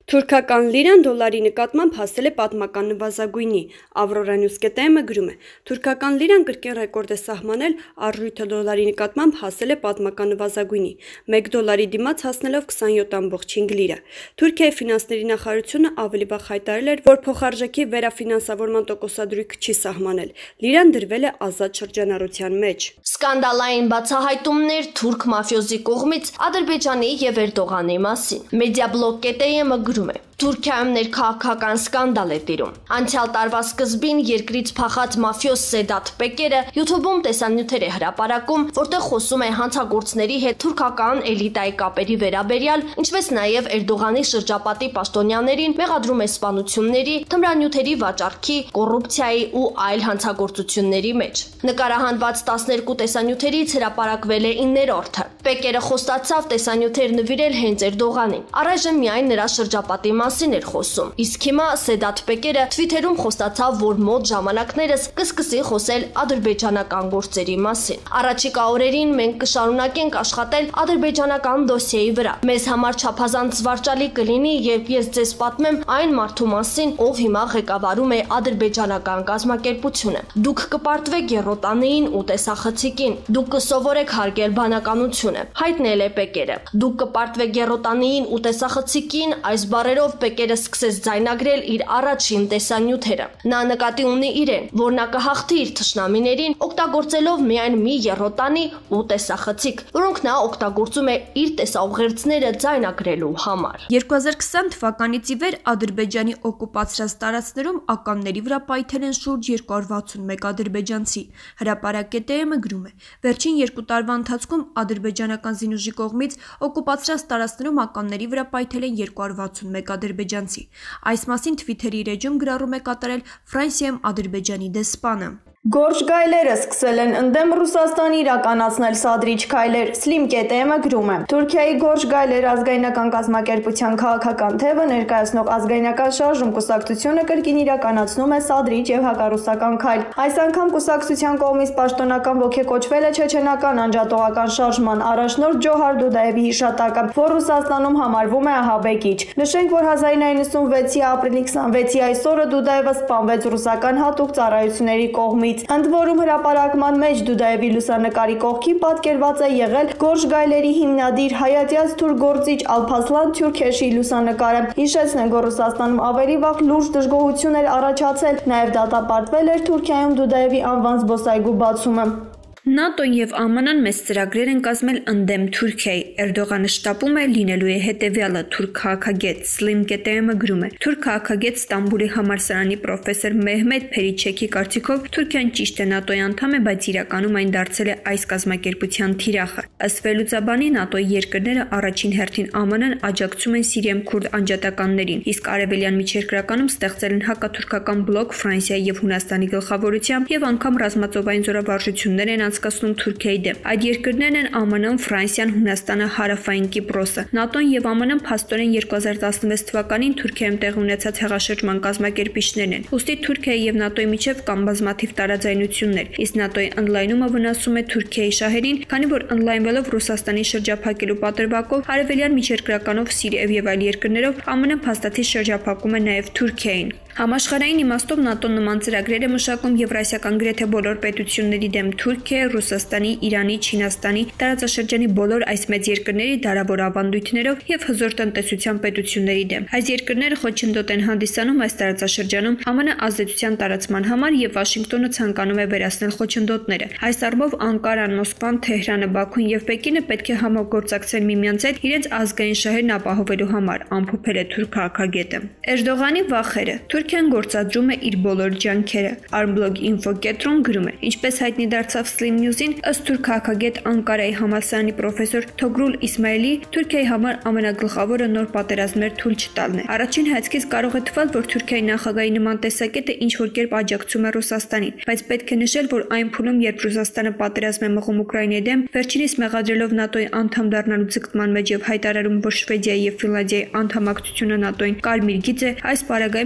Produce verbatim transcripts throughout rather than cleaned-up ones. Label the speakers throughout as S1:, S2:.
S1: Թուրքական լիրան դոլարի նկատմամբ հասել է պատմական նվազագույնի։ Ավրորա Նյուզկետայմը գրում է. Թուրքական լիրան կրկին ռեկորդ է սահմանել, առյուծը դոլարի նկատմամբ հասել է պատմական նվազագույնի, մեկ դոլարի դիմաց հասնելով քսանյոթ ամբողջ հինգ լիրա։ Թուրքիայի ֆինանսների նախարարությունը ավելի վաղ հայտարարել էր, որ փոխարժեքի վերաֆինանսավորման տոկոսադրույք չի սահմանել։ Լիրան դրվել է ազատ շրջանառության մեջ։
S2: Սկանդալային բացահայտումներ թուրք մաֆիոզի կողմից Ադրբեջանի եւ Էրդողանի մասին։ Մեդիաբլոգ կետեյը գրում է. Թուրքիայում ներքաղաքական սկանդալ է տիրում։ Անցյալ տարվա սկզբին երկրից փախած մաֆիոս Սեդաթ Պեկերը YouTube-ում տեսանյութեր է հրապարակում, որտեղ խոսում է հանցագործների հետ թուրքական էլիտայի կապերի վերաբերյալ, ինչպես նաև Էրդողանի շրջապատի պաշտոնյաներին մեղադրում է սպանությունների, թմրանյութերի վաճառքի, կոռուպցիայի ու այլ հանցագործությունների մեջ։ Նկարահանված տասներկու տեսանյութերից հրապարակվել է իններորդը։ Պեկերը խոստացավ տեսանյութեր նվիրել հենց Էրդողանին։ Առայժմ միայն նրա շրջապատի մասին էր խոսում։ Իսկ հիմա Սեդաթ Պեկերը Twitter-ում խոստացավ, որ մոտ ժամանակներս կսկսի խոսել ադրբեջանական գործերի մասին։ Առաջիկա օրերին մենք կշարունակենք աշխատել ադրբեջանական դոսիեի վրա։ Մեզ համար չափազանց զվարճալի կլինի, երբ ես ձեզ պատմեմ այն մարդու մասին, ով հիմա ղեկավարում է ադրբեջանական կազմակերպությունը։ Դուք կպարտվեք եռոտանին ու տեսախցիկին։ Դուք կսովորեք հարգել բանականությունը, հայտնել է Պեկերը։ Դուք կպարտվեք եռոտանին ու տեսախցիկին, այս բառերով Պեկերը սկսեց ձայնագրել իր առաջին տեսանյութերը։ Նա նկատի ունի իրեն, որ նա կհաղթի իր թշնամիներին, օգտագործելով միայն մի եռոտանի ու տեսախցիկ, որոնք նա օգտագործում է իր տեսաուղերձները ձայնագրելու համար։
S3: երկու հազար քսան թվականից ի վեր Ադրբեջանի օկուպացրած տարածքներում ականների վրա պայթել են շուրջ երկու հարյուր վաթսունմեկ ադրբեջանցի։ Հրապարակետեյը գրում է. Վերջին երկու տարվա ընթացքում ադրբեջանական զինուժի կողմից օկուպացրած տարածքներում ականների վրա պայթել են երկու հարյուր վաթսունմեկ ադրբեջանցի։ Այս մասին Twitter-ի իր էջում գրառում է կատարել Ֆրանսիայում Ադրբեջանի դեսպանը։
S4: Գորշ գայլերը սկսել են ընդդեմ Ռուսաստանի իրականացնել սադրիչ քայլեր։ Սլիմ կետեմը գրում է. Թուրքիայի Գորշ գայլեր ազգայնական կազմակերպության քաղաքական թևը ներկայացնող ազգայնական շարժում կուսակցությունը կրկին իրականացնում է սադրիչ եւ հակառուսական քայլ։ Այս անգամ կուսակցության կողմից պաշտոնական ոգեկոչվել է չեչենական անջատողական շարժման առաջնորդ Ջոհար Դուդաևի հիշատակը, որ Ռուսաստանում համարվում է ահաբեկիչ։ Նշենք, որ հազար ինը հարյուր նվեցի ապրիլի քսանվեցի այսօրը Դուդաևը սպանվեց ռուսական հատուկ ծառայությունների կողմից։ Ընդ որում հրապարակման մեջ Դուդաևի լուսանկարի կողքին պատկերված է եղել Գորշ գայլերի հիմնադիր հայատյաց թուրք գործիչ Ալփասլան Թյուրքեշի լուսանկարը։ Հիշեցնենք, որ Ռուսաստանում ավելի վաղ լուրջ դժգոհություն էր առաջացել, նաև դատապարտվել էր Թուրքիայում Դուդաևի անվան զբոսայգու բացումը։
S3: ՆԱՏՕ-ն եւ ԱՄՆ-ն մեծ ծրագրեր են կազմել ընդդեմ Թուրքիայի։ Էրդողանը շտապում է լինելու է հետևյալը, թուրք քաղաքագետ Սլիմ կետեյը գրում է. Թուրք քաղաքագետ Ստամբուլի համալսարանի պրոֆեսոր Մեհմեդ Փերիչեքի կարծիքով Թուրքիան ճիշտ է ՆԱՏՕ-ի անդամ է, բայց իրականում այն դարձել է այս կազմակերպության թիրախը։ Ըստ վերլուծաբանի ՆԱՏՕ-ի երկրները առաջին հերթին ԱՄՆ-ն աջակցում են Սիրիայում քուրդ անջատականներին, իսկ արևելյան միջերկրականում ստեղծել են հակաթուրքական բլոկ Ֆրանսիայի եւ Հունաստանի գլխավորությամբ եւ անգամ ռազմածովային զորավարժություններ են անցկացնում Թուրքիայի դեմ։ Այդ երկրներն են ԱՄՆ-ն, Ֆրանսիան, Հունաստանը, Հարավային Կիպրոսը։ ՆԱՏՕ-ն եւ ԱՄՆ-ն փաստորեն երկու հազար տասնվեց թվականին Թուրքիայում տեղի ունեցած հեղաշրջման կազմակերպիչներն են։ Ուստի Թուրքիայի եւ ՆԱՏՕ-ի միջև կան բազմաթիվ տարաձայնություններ, իսկ ՆԱՏՕ-ի ընդլայնումը վնասում է Թուրքիայի շահերին, քանի որ ընդլայնվելով Ռուսաստանի շրջափակելու պատրվակով արևելյան միջերկրականով Սիրիայով եւ այլ երկրներով ԱՄՆ-ն փաստաթի շրջափակում է նաեւ Թուրքիային։ Համաշխարհային իմաստով ՆԱՏՕ-ն նման ծրագրեր է մշակում Եվրասիական գրեթե բոլոր պետությունների դեմ Թուրքիա, Ռուսաստանի, Իրանի, Չինաստանի, տարածաշրջանի բոլոր այս մեծ երկրների դարավոր ավանդույթներով եւ հզոր տնտեսության պետությունների դեմ։ Այս երկրները խոչընդոտ են հանդիսանում այս տարածաշրջանում ԱՄՆ ազդեցության տարածման համար եւ Վաշինգտոնը ցանկանում է վերացնել խոչընդոտները։ Այս առումով Անկարան, Մոսկվան, Թեհրանը, Բաքուն եւ Պեկինը պետք է համագործակցեն միմյանց հետ իրենց ազգային շահերն ապահովելու համար, ամփոփել է թուրք քաղաքագետը։ Էրդողանի վախերը Թուրքիան գործադրում է իր բոլոր ջանքերը։ Armblog Info կետրոն գրում է. Ինչպես հայտնի դարձավ Slim News-ին, ըստ թուրք քաղաքագետ Անկարայի համալսարանի պրոֆեսոր Թոգրուլ Իսմայելի, Թուրքիայի համար ամենագլխավորը նոր պատերազմներ թույլ չտալն է։ Առաջին հայացքից կարող է թվալ, որ Թուրքիայի նախագահի նման տեսակետը ինչ որ կերպ աջակցում է Ռուսաստանին, բայց պետք է նշել, որ այն փուլում, երբ Ռուսաստանը պատերազմ է մղում Ուկրաինայի դեմ, վերջինիս մեղադրելով ՆԱՏՕ-ի անդամ դառնալու ձգտման մեջ եւ հայտարարում, որ Շվեդիայի եւ Ֆինլանդիայի անդամակցությունը ՆԱՏՕ-ին կարմիր գիծ է, այս պարագայում չի կարելի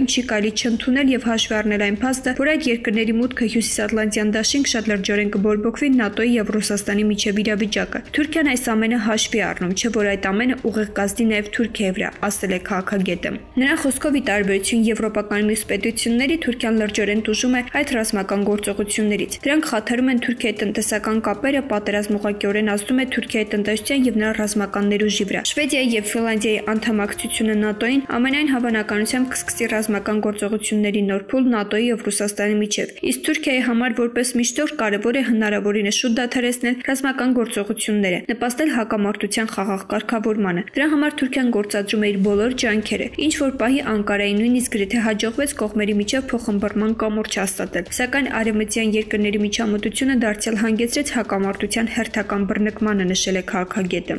S3: գալի չընդունել եւ հաշվի առնել այն փաստը, որ այդ երկրների մուտքը Հյուսիսատլանտյան դաշինք շատ լրջորեն կբորբոքվի ՆԱՏՕ-ի եւ Ռուսաստանի միջև իրավիճակը։ Թուրքիան այս ամենը հաշվի առնում, չէ՞ որ այդ ամենը ուղիղ կազդի նաեւ Թուրքիայի վրա, ասել է քաղաքագետը։ Նրա խոսքով, ի տարբերություն եվրոպական մյուս պետությունների, Թուրքիան լրջորեն տուժում է այդ ռազմական գործողություններից։ Դրանք խաթարում են Թուրքիայի տնտեսական կապերը, պատերազմը ուղղակիորեն ազդում է Թուրքիայի տնտեսության եւ նրա ռազմական ներուժի վրա։ Շվեդիայի եւ Ֆինլանդիայի անդամակցությունը ՆԱՏՕ-ին ամենայն հավանականությամբ կսկսի ռազմական գործողությունների նոր փուլ ՆԱՏՕ-ի եւ Ռուսաստանի միջև։ Իսկ Թուրքիայի համար որպես միջնորդ կարևոր է հնարավորինս շուտ դադարեցնել ռազմական գործողությունները, նպաստել հակամարտության խաղաղ կարգավորմանը։ Դրա համար Թուրքիան գործադրում է իր բոլոր ջանքերը, ինչ որ պահի Անկարայի նույնիսկ գրեթե հաջողվեց կողմերի միջև փոխհմբռնման կամուրջ հաստատել, սակայն արևմտյան երկրների միջամտությունը դարձյալ հանգեցրեց հակամարտության հերթական բռնկմանը, նշել է քաղաքագետը։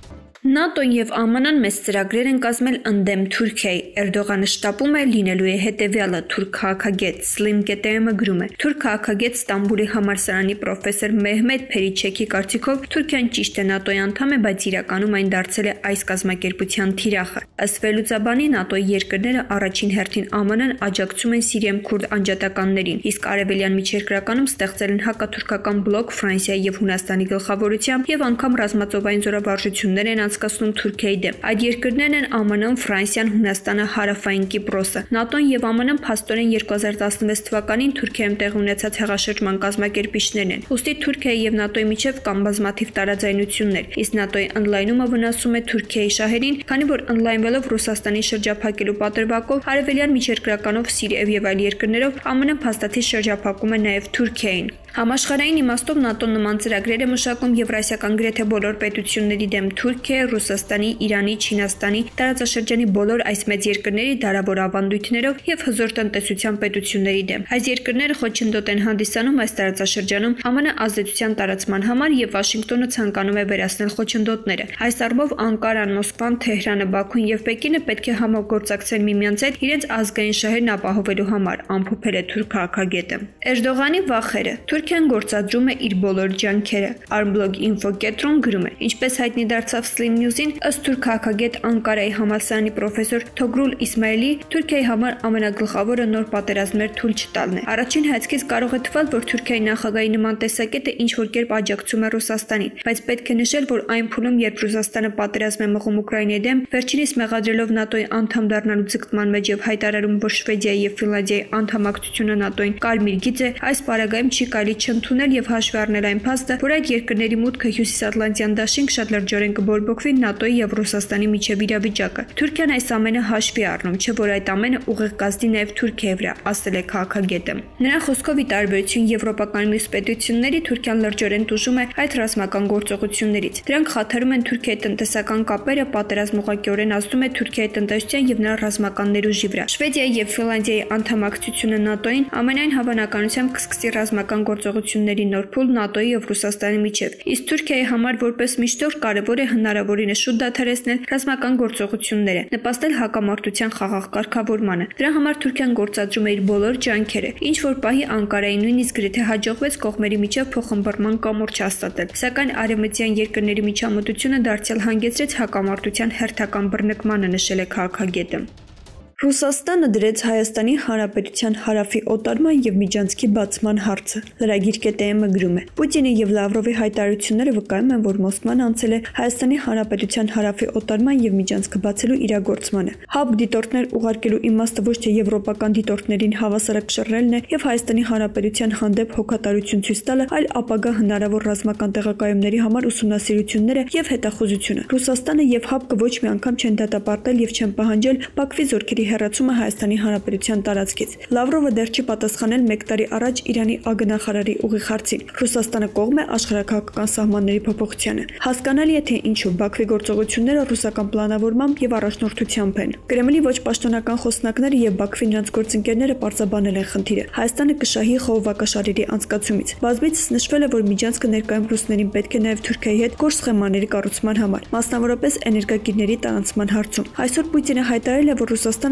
S3: ՆԱՏՕ-ն եւ ԱՄՆ-ն մեծ ծրագրեր են կազմել ընդդեմ Թուրքիայի։ Էրդողանը շտապում է լինելու է հետեւյալը, թուրք քաղաքագետ Slim Ketayemը գրում է։ Թուրք քաղաքագետ Ստամբուլի համալսարանի պրոֆեսոր Մեհմեդ Փերիչեքի կարծիքով Թուրքիան ճիշտ է ՆԱՏՕ-ի անդամ է, բայց իրականում այն դարձել է այս կազմակերպության թիրախը։ Ըստ վերլուծաբանի ՆԱՏՕ-ի երկրները առաջին հերթին ԱՄՆ-ն աջակցում են Սիրիայում քուրդ անջատականներին, իսկ արևելյան միջերկրականում ստեղծել են հակաթուրքական բլոկ Ֆրանսիայի եւ Հունաստանի գլխավորությամբ եւ անգամ ռազմածովային զորավարժություններ են անցկացնում Թուրքիայի դեմ։ Այդ երկրներն են ԱՄՆ-ն, Ֆրանսիան, Հունաստանը, Հարավային Կիպրոսը։ ՆԱՏՕ-ն եւ ԱՄՆ-ն փաստորեն երկու հազար տասնվեց թվականին Թուրքիայում տեղի ունեցած հեղաշրջման կազմակերպիչներն են։ Ուստի Թուրքիայի եւ ՆԱՏՕ-ի միջև կան բազմաթիվ տարաձայնություններ, իսկ ՆԱՏՕ-ի ընդլայնումը վնասում է Թուրքիայի շահերին, քանի որ ընդլայնվելով Ռուսաստանի շրջափակելու պատրվակով, արևելյան միջերկրականով, Սիրիայով եւ այլ երկրներով ԱՄՆ-ն փաստաթի շրջափակում է նաեւ Թուրքիային։ Համաշխարհային իմաստով ՆԱՏՕ-ն նման ծրագրեր է մշակում Եվրասիական գրեթե բոլոր պետությունների դեմ Թուրքիա, Ռուսաստանի, Իրանի, Չինաստանի, տարածաշրջանի բոլոր այս մեծ երկրների դարավոր ավանդույթներով եւ հզոր տնտեսության պետությունների դեմ։ Այս երկրները խոչընդոտ են հանդիսանում այս տարածաշրջանում ԱՄՆ ազդեցության տարածման համար եւ Վաշինգտոնը ցանկանում է վերացնել խոչընդոտները։ Այս առումով Անկարան, Մոսկվան, Թեհրանը, Բաքուն եւ Պեկինը պետք է համագործակցեն միմյանց հետ իրենց ազգային շահերն ապահովելու համար, ամփոփել է թուրք քաղաքագետը։ Էրդողանի վախերը Թուրքիան գործադրում է իր բոլոր ջանքերը։ Armblog Info կենտրոն գրում է. Ինչպես հայտնի դարձավ Slim News-ին, ըստ թուրք քաղաքագետ Անկարայի համալսարանի պրոֆեսոր Թոգրուլ Իսմայելի, Թուրքիայի համար ամենագլխավորը նոր պատերազմներ թույլ չտալն է։ Առաջին հայացքից կարող է թվալ, որ Թուրքիայի նախագահի նման տեսակետը ինչ որ կերպ աջակցում է Ռուսաստանին, բայց պետք է նշել, որ այն փուլում, երբ Ռուսաստանը պատերազմ է մղում Ուկրաինայի դեմ, վերջինիս մեղադրելով ՆԱՏՕ-ի անդամ դառնալու ձգտման մեջ եւ հայտարարում, որ Շվեդիայի եւ Ֆինլանդիայի անդամակցությունը ՆԱՏՕ-ին կարմիր գիծ է, այս պարագայում չի կարելի չընդունել եւ հաշվի առնել այն փաստը, որ այդ երկրների մուտքը Հյուսիսատլանտյան դաշինք շատ լրջորեն կբորբոքվի ՆԱՏՕ-ի եւ Ռուսաստանի միջև իրավիճակը։ Թուրքիան այս ամենը հաշվի առնում, չէ՞ որ այդ ամենը ուղիղ կազդի նաեւ Թուրքիայի վրա, ասել է քաղաքագետը։ Նրա խոսքով, ի տարբերություն եվրոպական մյուս պետությունների, Թուրքիան լրջորեն տուժում է այդ ռազմական գործողություններից։ Դրանք խաթարում են Թուրքիայի տնտեսական կապերը, պատերազմը ուղղակիորեն ազդում է Թուրքիայի տնտեսության եւ նրա ռազմական ներուժի վրա։ Շվեդիայի եւ Ֆինլանդիայի անդամակցությունը ՆԱՏՕ-ին ամենայն հավանականությամբ կսկսի ռազմական գործողությունների նոր փուլ ՆԱՏՕ-ի եւ Ռուսաստանի միջև։ Իսկ Թուրքիայի համար որպես միջնորդ կարևոր է հնարավորինս շուտ դադարեցնել ռազմական գործողությունները, նպաստել հակամարտության խաղաղ կարգավորմանը։ Դրա համար Թուրքիան գործադրում է իր բոլոր ջանքերը, ինչ որ պահի Անկարայի նույնիսկ գրեթե հաջողվեց կողմերի միջև փոխհմբռնման կամուրջ հաստատել, սակայն արևմտյան երկրների միջամտությունը դարձյալ հանգեցրեց հակամարտության հերթական բռնկմանը, նշել է քաղաքագետը։ Ռուսաստանը դրեց Հայաստանի Հանրապետության հարավի օտարման եւ միջանցքի բացման հարցը։ Լրագիր Կետայեմը գրում է. Պուտինի եւ Լավրովի հայտարարությունները վկայում են, որ Մոսկվան անցել է Հայաստանի Հանրապետության հարավի օտարման եւ միջանցքը բացելու իրագործմանը։ Հապ դիտորդներ ուղարկելու իմաստը ոչ թե եվրոպական դիտորդներին հավասարակշռելն է եւ Հայաստանի Հանրապետության հանդեպ հոգատարություն ցույց տալը, այլ ապագա հնարավոր ռազմական տեղակայումների համար ուսումնասիրությունները եւ հետախուզությունը։ Ռուսաստանը եւ Հապկը ոչ մի անգամ չեն դատապարտել եւ չեն պահանջել Բաքվի զորքերի հեռացումը Հայաստանի Հանրապետության տարածքից։ Լավրովը դեռ չի պատասխանել մեկ տարի առաջ Իրանի ագնախարարի ուղիղ հարցին։ Ռուսաստանը կողմ է աշխարհակահաղական սահմանների փոփոխությանը։ Հասկանալի է, թե ինչու Բաքվի գործողությունները ռուսական պլանավորմամբ եւ առաջնորդությամբ են։ Կրեմլի ոչ պաշտոնական խոսնակները եւ Բաքվի նրանց գործընկերները պարզաբանել են խնդիրը։ Հայաստանը կշահի խողովակաշարերի անցկացումից։ Բազմիցս նշվել է, որ միջանցքը ներկայում ռուսներին պետք է նաեւ Թուրքիայի հետ կորս սխեմաների կառուցման համար, մասնավորապես էներգակիրների տարանցման հարցում։ Այսօր Պուտինը հայտարարել է, որ Ռուսաստանը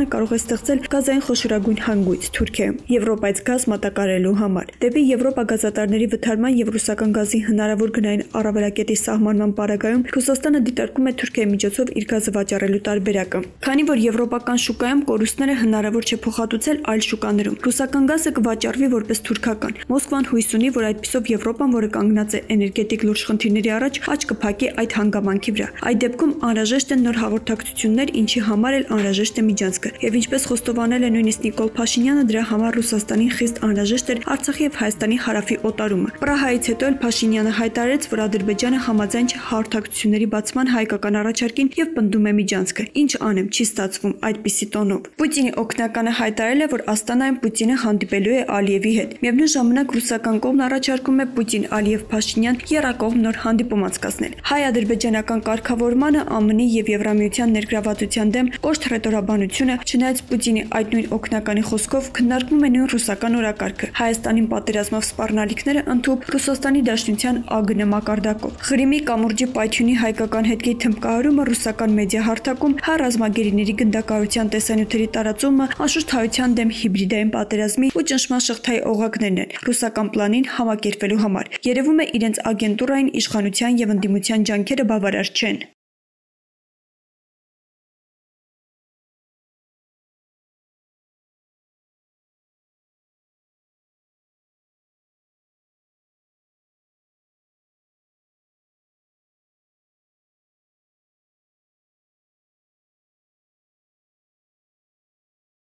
S3: Ռուսաստանը կարող է ստեղծել գազային խոշորագույն հանգույց Թուրքիայում Եվրոպայից գազ մատակարարելու համար։ Դեպի Եվրոպա գազատարների վթարման եւ ռուսական գազի հնարավոր գնային առավելակետի սահմանման պարագայում Ռուսաստանը դիտարկում է Թուրքիայի միջոցով իր գազը վաճառելու տարբերակը։ Քանի որ եվրոպական շուկայում կորուստները հնարավոր չէ փոխհատուցել այլ շուկաներում, ռուսական գազը կվաճառվի որպես թուրքական։ Մոսկվան հույս ունի, որ այդպիսով Եվրոպան, որը կանգնած է էներգետիկ լուրջ խնդիրների առաջ, աչք կփակի այդ հանգամանքի վրա։ Այդ դեպքում անհրաժեշտ են նոր հաղորդակցություններ, ինչի համար էլ անհրաժեշտ է միջանցքը։ Եվ ինչպես խոստովանել է նույնիսկ Նիկոլ Փաշինյանը, դրա համար Ռուսաստանին խիստ անհրաժեշտ էր Արցախի եւ Հայաստանի հարավի օտարումը։ Պրահայից հետո էլ Փաշինյանը հայտարարեց, որ Ադրբեջանը համաձայն չէ հաղորդակցությունների բացման հայկական առաջարկին եւ պնդում է միջանցքը։ Ինչ անեմ, չի ստացվում այդպիսի տոնով։ Պուտինի օգնականը հայտարարել է, որ Աստանայում Պուտինը հանդիպելու է Ալիևի հետ։ Միևնույն ժամանակ ռուսական կողմն առաջարկում է Պուտին-Ալիև-Փաշինյան եռակողմ նոր հանդիպում անցկացնել։ Հայ-ադրբեջանական կարգավորմանը ԱՄՆ-ի եւ Եվրամիության ներգրավվածության դեմ կոշտ ռետորաբանությունը, չնայած Պուտինի այդ նույն օգնականի խոսքով քննարկվում է նույն ռուսական օրակարգը։ Հայաստանին պատերազմով սպառնալիքները ընդհուպ Ռուսաստանի Դաշնության ԱԳՆ մակարդակով։ Ղրիմի կամուրջի պայթյունի հայկական հետքի թմբկահարումը ռուսական մեդիա հարթակում, հայ ռազմագերիների գնդակահարության տեսանյութերի տարածումը, անշուշտ հայության դեմ հիբրիդային պատերազմի ու ճնշման շղթայի օղակներն են ռուսական պլանին համակերպելու համար։ Երևում է իրենց ագենտուրային իշխանության եւ ընդդիմության ջանքերը բավարար չեն։